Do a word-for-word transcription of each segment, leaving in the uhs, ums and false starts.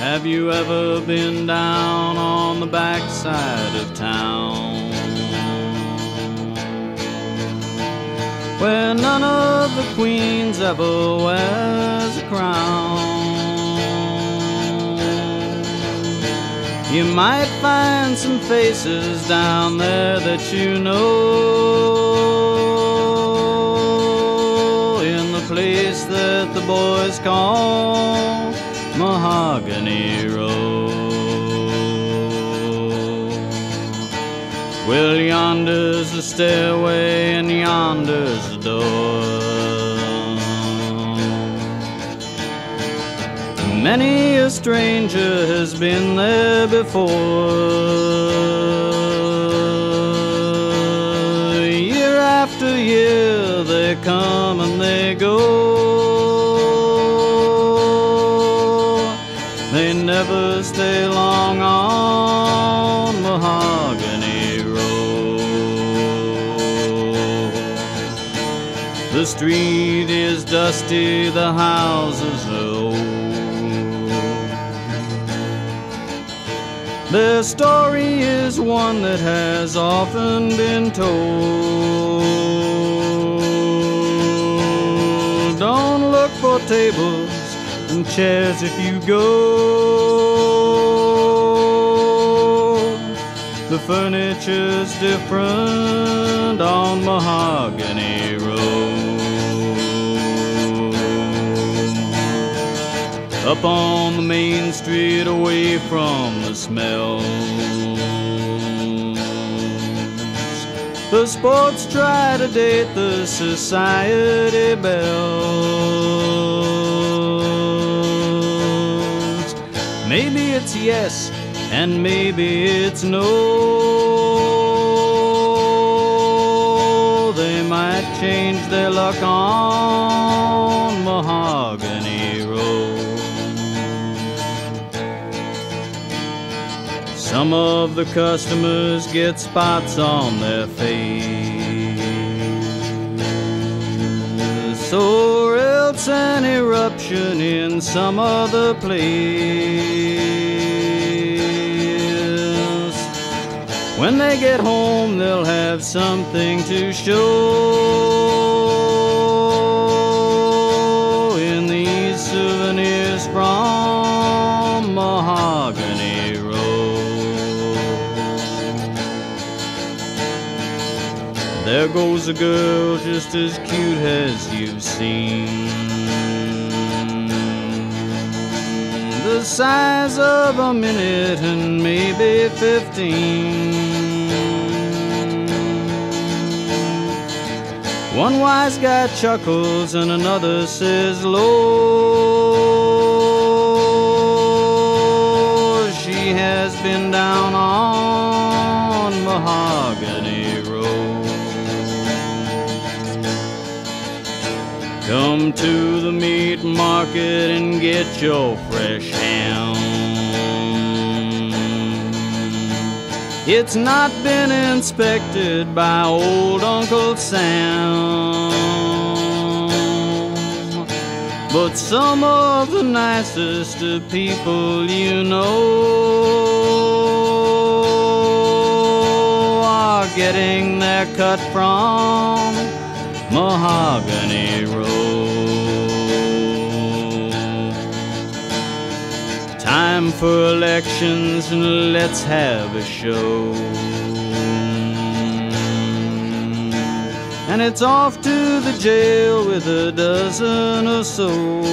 Have you ever been down on the backside of town, where none of the queens ever wears a crown? You might find some faces down there that you know, in the place that the boys call Mahogany Row. Well, yonder's the stairway and yonder's the door. Many a stranger has been there before. Year after year they come and they go. They never stay long on Mahogany Row. The street is dusty, the houses are old. Their story is one that has often been told. Don't look for tables and chairs if you go. The furniture's different on Mahogany Row. Up on the main street, away from the smells, the sports try to date the society belles. Maybe it's yes and maybe it's no. They might change their luck on Mahogany Row. Some of the customers get spots on their face, or else an eruption in some other place. When they get home they'll have something to show in these souvenirs from Mahogany Row. There goes a girl just as cute as you've seen, the size of a minute and maybe fifteen. One wise guy chuckles and another says, Lord, she has been down on Mahogany Row. Come to the meat market and get your fresh ham. It's not been inspected by old Uncle Sam, but some of the nicest of people you know are getting their cut from Mahogany Row. Time for elections and let's have a show. And it's off to the jail with a dozen or so.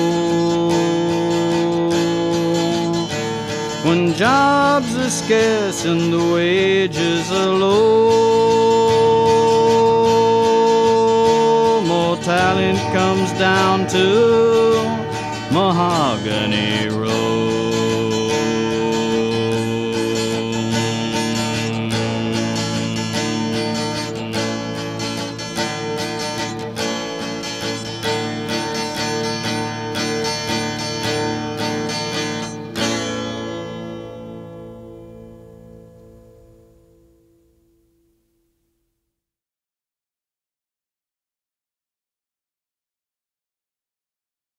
When jobs are scarce and the wages are low, more talent comes down to Mahogany Row.